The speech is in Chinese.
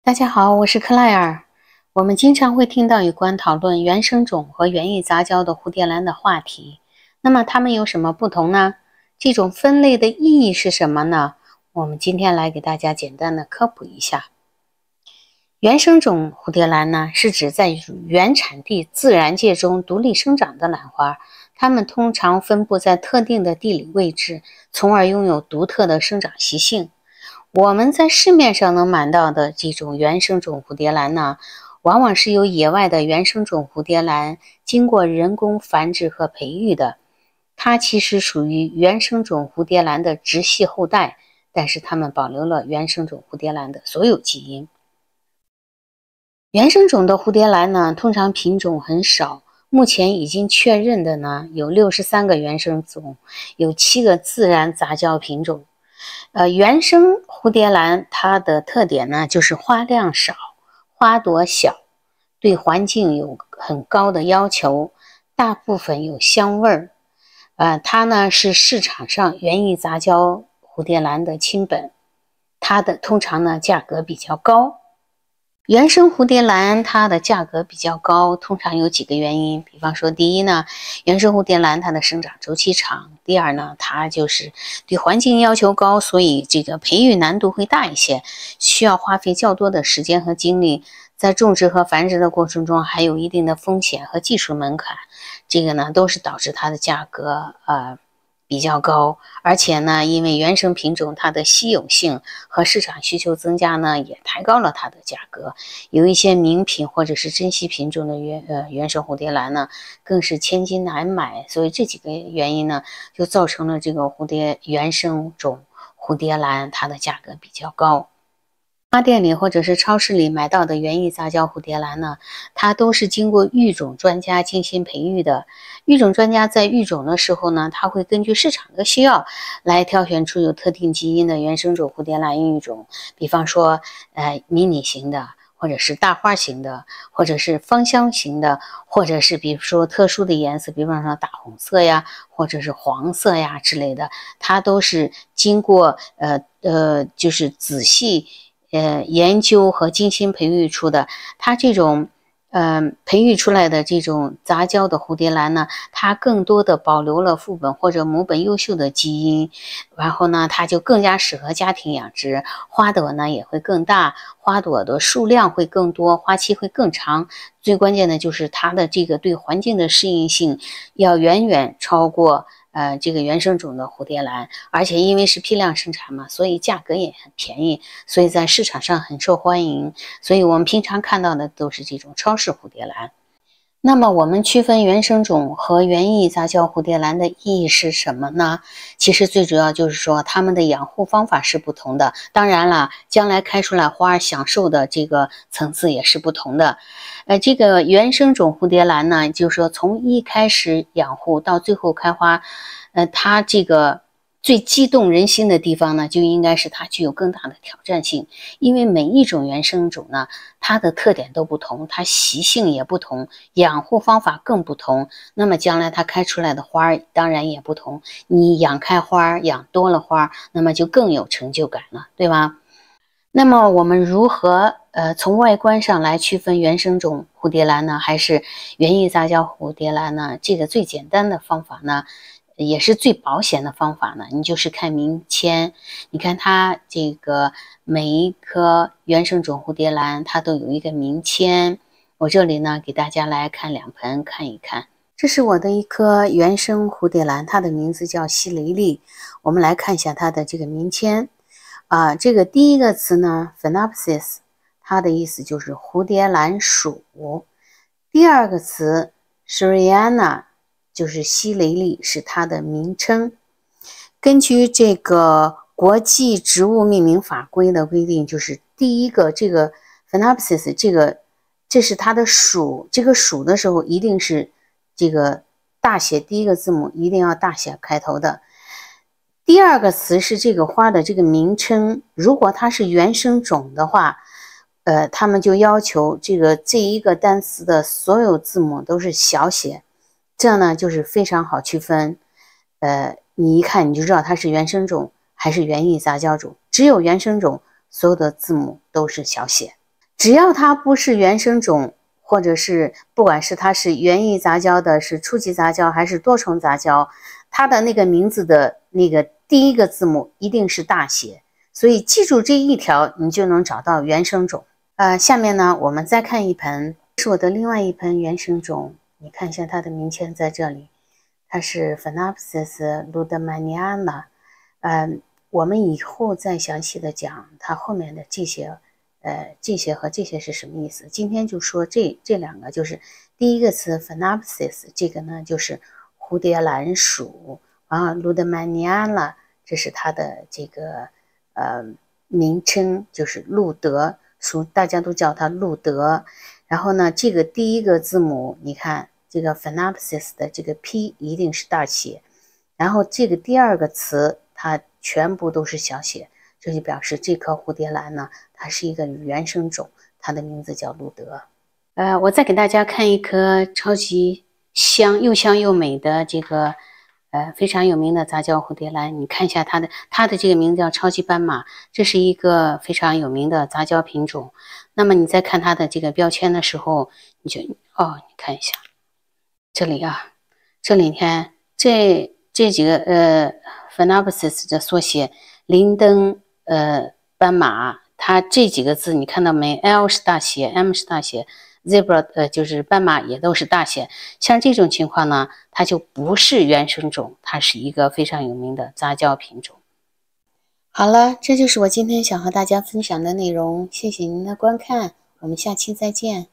大家好，我是克莱尔。我们经常会听到有关讨论原生种和园艺杂交的蝴蝶兰的话题。那么它们有什么不同呢？这种分类的意义是什么呢？我们今天来给大家简单的科普一下。原生种蝴蝶兰呢，是指在原产地自然界中独立生长的兰花，它们通常分布在特定的地理位置，从而拥有独特的生长习性。我们在市面上能买到的这种原生种蝴蝶兰呢，往往是由野外的原生种蝴蝶兰经过人工繁殖和培育的。它其实属于原生种蝴蝶兰的直系后代，但是它们保留了原生种蝴蝶兰的所有基因。原生种的蝴蝶兰呢，通常品种很少，目前已经确认的呢有63个原生种，有7个自然杂交品种。原生蝴蝶兰它的特点呢，就是花量少，花朵小，对环境有很高的要求，大部分有香味儿。它呢是市场上园艺杂交蝴蝶兰的亲本，它的通常呢价格比较高。原生蝴蝶兰它的价格比较高，通常有几个原因，比方说，第一呢，原生蝴蝶兰它的生长周期长；第二呢，它就是对环境要求高，所以这个培育难度会大一些，需要花费较多的时间和精力，在种植和繁殖的过程中还有一定的风险和技术门槛，这个呢都是导致它的价格比较高。而且呢，因为原生品种它的稀有性和市场需求增加呢，也抬高了它的价格。有一些名品或者是珍稀品种的原生蝴蝶兰呢，更是千金难买。所以这几个原因呢，就造成了这个原生种蝴蝶兰它的价格比较高。花店里或者是超市里买到的园艺杂交蝴蝶兰呢，它都是经过育种专家精心培育的。育种专家在育种的时候呢，他会根据市场的需要来挑选出有特定基因的原生种蝴蝶兰育种，比方说迷你型的，或者是大花型的，或者是芳香型的，或者是比如说特殊的颜色，比方说大红色呀，或者是黄色呀之类的，它都是经过就是仔细研究和精心培育出的。它这种培育出来的这种杂交的蝴蝶兰呢，它更多的保留了父本或者母本优秀的基因，然后呢，它就更加适合家庭养殖，花朵呢也会更大，花朵的数量会更多，花期会更长。最关键的就是它的这个对环境的适应性要远远超过这个原生种的蝴蝶兰，而且因为是批量生产嘛，所以价格也很便宜，所以在市场上很受欢迎。所以我们平常看到的都是这种超市蝴蝶兰。那么我们区分原生种和园艺杂交蝴蝶兰的意义是什么呢？其实最主要就是说它们的养护方法是不同的，当然了，将来开出来花享受的这个层次也是不同的。这个原生种蝴蝶兰呢，就是说从一开始养护到最后开花，它这个最激动人心的地方呢，就应该是它具有更大的挑战性，因为每一种原生种呢，它的特点都不同，它习性也不同，养护方法更不同，那么将来它开出来的花当然也不同。你养开花，养多了花，那么就更有成就感了，对吧？那么我们如何从外观上来区分原生种蝴蝶兰呢，还是园艺杂交蝴蝶兰呢？这个最简单的方法呢，也是最保险的方法呢，你就是看名签。你看它这个每一颗原生种蝴蝶兰，它都有一个名签。我这里呢给大家来看2盆看一看。这是我的一颗原生蝴蝶兰，它的名字叫西雷利。我们来看一下它的这个名签。这个第一个词呢 Phenopsis， 它的意思就是蝴蝶兰属。第二个词 Shriana， 就是西雷利，是它的名称。根据这个国际植物命名法规的规定，就是第一个这个 Phenopsis， 这是它的属，这个属的时候一定是这个大写第一个字母一定要大写开头的。第二个词是这个花的这个名称，如果它是原生种的话，他们就要求这一个单词的所有字母都是小写，这样呢就是非常好区分。你一看你就知道它是原生种还是园艺杂交种，只有原生种所有的字母都是小写。 只要它不是原生种，或者是不管是它是园艺杂交的，是初级杂交还是多重杂交，它的那个名字的那个第一个字母一定是大写，所以记住这一条，你就能找到原生种。下面呢，我们再看一盆，是我的另外一盆原生种，你看一下它的名签在这里，它是 Phenopsis ruddermaniana。我们以后再详细的讲它后面的这些。这些和这些是什么意思？今天就说这两个，就是第一个词 Phenopsis， 这个呢就是蝴蝶兰属啊 ，Ruddermaniana， 这是它的这个名称，就是路德属，大家都叫它路德。然后呢，这个第一个字母，你看这个 Phenopsis 的这个 P 一定是大写，然后这个第二个词它全部都是小写。这就表示这棵蝴蝶兰呢，它是一个原生种，它的名字叫路德。我再给大家看一棵超级香又美的这个非常有名的杂交蝴蝶兰，你看一下它的这个名字叫超级斑马，这是一个非常有名的杂交品种。那么你在看它的这个标签的时候，你看一下这里啊，这里你看这几个Phenopsis 的缩写，林登。斑马，它这几个字你看到没 ？L 是大写 ，M 是大写 ，Zebra 就是斑马也都是大写。像这种情况呢，它就不是原生种，它是一个非常有名的杂交品种。好了，这就是我今天想和大家分享的内容，谢谢您的观看，我们下期再见。